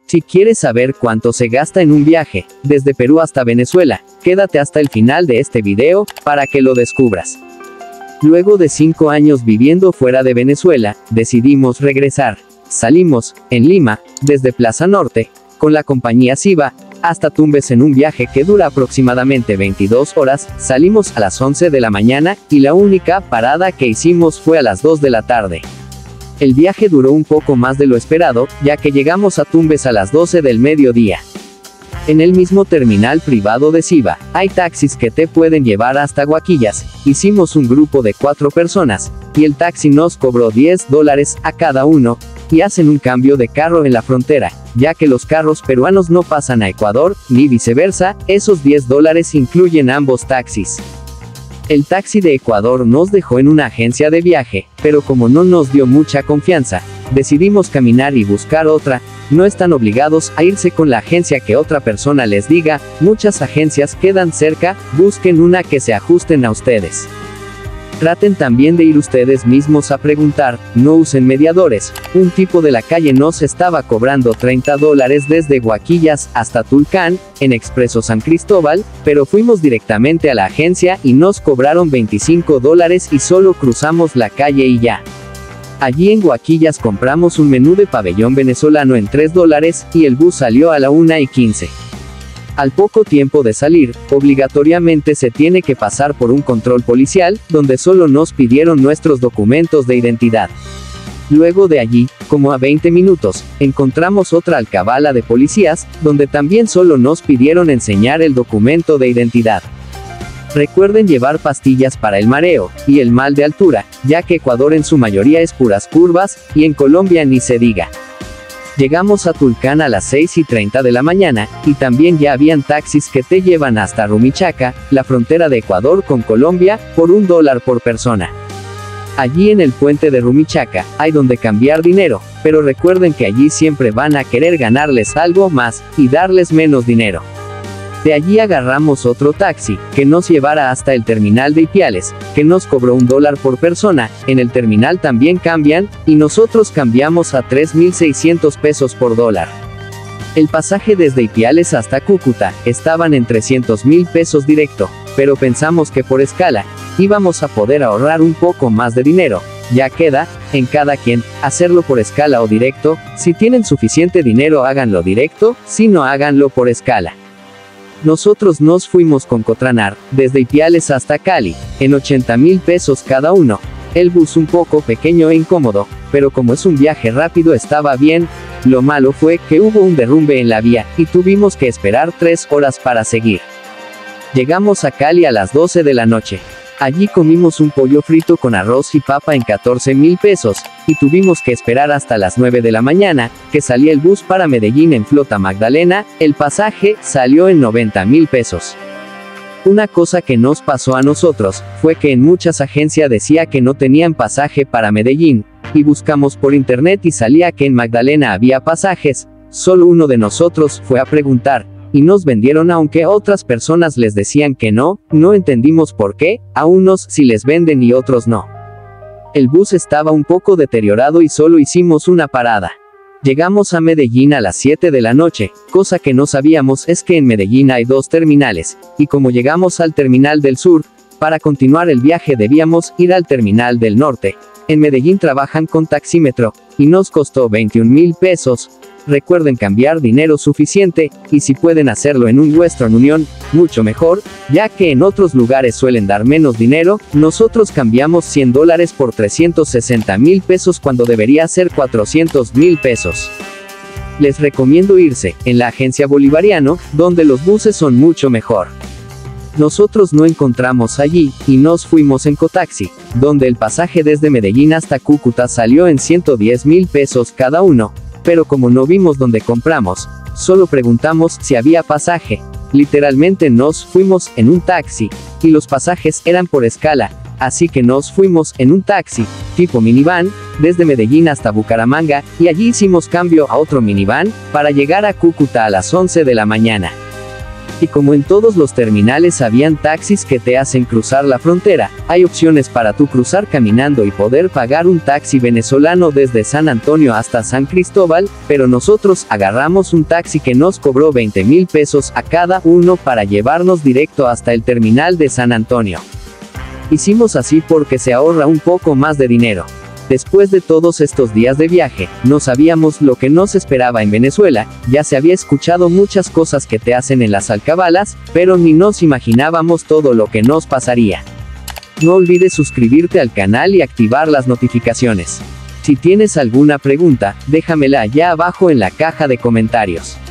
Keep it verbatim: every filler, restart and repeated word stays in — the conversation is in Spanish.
Si quieres saber cuánto se gasta en un viaje, desde Perú hasta Venezuela, quédate hasta el final de este video, para que lo descubras. Luego de cinco años viviendo fuera de Venezuela, decidimos regresar. Salimos, en Lima, desde Plaza Norte, con la compañía Siva, hasta Tumbes en un viaje que dura aproximadamente veintidós horas, salimos a las once de la mañana, y la única parada que hicimos fue a las dos de la tarde. El viaje duró un poco más de lo esperado, ya que llegamos a Tumbes a las doce del mediodía. En el mismo terminal privado de Siva, hay taxis que te pueden llevar hasta Huaquillas. Hicimos un grupo de cuatro personas, y el taxi nos cobró diez dólares a cada uno, y hacen un cambio de carro en la frontera, ya que los carros peruanos no pasan a Ecuador, ni viceversa. Esos diez dólares incluyen ambos taxis. El taxi de Ecuador nos dejó en una agencia de viaje, pero como no nos dio mucha confianza, decidimos caminar y buscar otra. No están obligados a irse con la agencia que otra persona les diga, muchas agencias quedan cerca, busquen una que se ajusten a ustedes. Traten también de ir ustedes mismos a preguntar, no usen mediadores. Un tipo de la calle nos estaba cobrando treinta dólares desde Huaquillas hasta Tulcán, en Expreso San Cristóbal, pero fuimos directamente a la agencia y nos cobraron veinticinco dólares y solo cruzamos la calle y ya. Allí en Huaquillas compramos un menú de pabellón venezolano en tres dólares, y el bus salió a la una y quince. Al poco tiempo de salir, obligatoriamente se tiene que pasar por un control policial, donde solo nos pidieron nuestros documentos de identidad. Luego de allí, como a veinte minutos, encontramos otra alcabala de policías, donde también solo nos pidieron enseñar el documento de identidad. Recuerden llevar pastillas para el mareo, y el mal de altura, ya que Ecuador en su mayoría es puras curvas, y en Colombia ni se diga. Llegamos a Tulcán a las seis y treinta de la mañana, y también ya habían taxis que te llevan hasta Rumichaca, la frontera de Ecuador con Colombia, por un dólar por persona. Allí en el puente de Rumichaca, hay donde cambiar dinero, pero recuerden que allí siempre van a querer ganarles algo más, y darles menos dinero. De allí agarramos otro taxi, que nos llevara hasta el terminal de Ipiales, que nos cobró un dólar por persona. En el terminal también cambian, y nosotros cambiamos a tres mil seiscientos pesos por dólar. El pasaje desde Ipiales hasta Cúcuta, estaban en trescientos mil pesos directo, pero pensamos que por escala, íbamos a poder ahorrar un poco más de dinero. Ya queda, en cada quien, hacerlo por escala o directo. Si tienen suficiente dinero háganlo directo, si no háganlo por escala. Nosotros nos fuimos con Cotranar, desde Ipiales hasta Cali, en ochenta mil pesos cada uno. El bus un poco pequeño e incómodo, pero como es un viaje rápido estaba bien. Lo malo fue que hubo un derrumbe en la vía, y tuvimos que esperar tres horas para seguir. Llegamos a Cali a las doce de la noche. Allí comimos un pollo frito con arroz y papa en catorce mil pesos, y tuvimos que esperar hasta las nueve de la mañana, que salía el bus para Medellín en Flota Magdalena. El pasaje salió en noventa mil pesos. Una cosa que nos pasó a nosotros, fue que en muchas agencias decía que no tenían pasaje para Medellín, y buscamos por internet y salía que en Magdalena había pasajes. Solo uno de nosotros fue a preguntar, y nos vendieron aunque a otras personas les decían que no. No entendimos por qué, a unos sí les venden y otros no. El bus estaba un poco deteriorado y solo hicimos una parada. Llegamos a Medellín a las siete de la noche, cosa que no sabíamos es que en Medellín hay dos terminales, y como llegamos al terminal del sur, para continuar el viaje debíamos ir al terminal del norte. En Medellín trabajan con taxímetro, y nos costó veintiún mil pesos. Recuerden cambiar dinero suficiente, y si pueden hacerlo en un Western Union, mucho mejor, ya que en otros lugares suelen dar menos dinero. Nosotros cambiamos cien dólares por trescientos sesenta mil pesos cuando debería ser cuatrocientos mil pesos. Les recomiendo irse, en la agencia Bolivariano, donde los buses son mucho mejor. Nosotros no encontramos allí, y nos fuimos en Cotaxi, donde el pasaje desde Medellín hasta Cúcuta salió en ciento diez mil pesos cada uno. Pero como no vimos dónde compramos, solo preguntamos si había pasaje. Literalmente nos fuimos en un taxi, y los pasajes eran por escala, así que nos fuimos en un taxi, tipo minivan, desde Medellín hasta Bucaramanga, y allí hicimos cambio a otro minivan, para llegar a Cúcuta a las once de la mañana. Y como en todos los terminales habían taxis que te hacen cruzar la frontera, hay opciones para tú cruzar caminando y poder pagar un taxi venezolano desde San Antonio hasta San Cristóbal, pero nosotros agarramos un taxi que nos cobró veinte mil pesos a cada uno para llevarnos directo hasta el terminal de San Antonio. Hicimos así porque se ahorra un poco más de dinero. Después de todos estos días de viaje, no sabíamos lo que nos esperaba en Venezuela, ya se había escuchado muchas cosas que te hacen en las alcabalas, pero ni nos imaginábamos todo lo que nos pasaría. No olvides suscribirte al canal y activar las notificaciones. Si tienes alguna pregunta, déjamela allá abajo en la caja de comentarios.